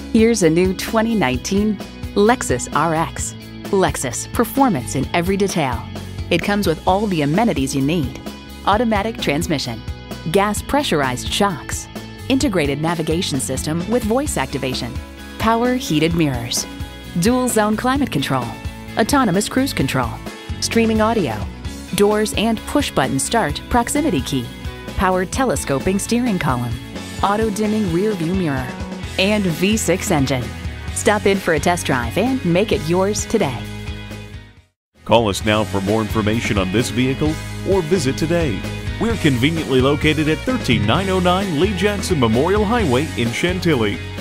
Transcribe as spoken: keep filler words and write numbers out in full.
Here's a new twenty nineteen Lexus R X. Lexus, performance in every detail. It comes with all the amenities you need. Automatic transmission, gas pressurized shocks, integrated navigation system with voice activation, power heated mirrors, dual zone climate control, autonomous cruise control, streaming audio, doors and push button start proximity key, power telescoping steering column, auto dimming rear view mirror, and V six engine. Stop in for a test drive and make it yours today. Call us now for more information on this vehicle or visit today. We're conveniently located at one three nine oh nine Lee Jackson Memorial Highway in Chantilly.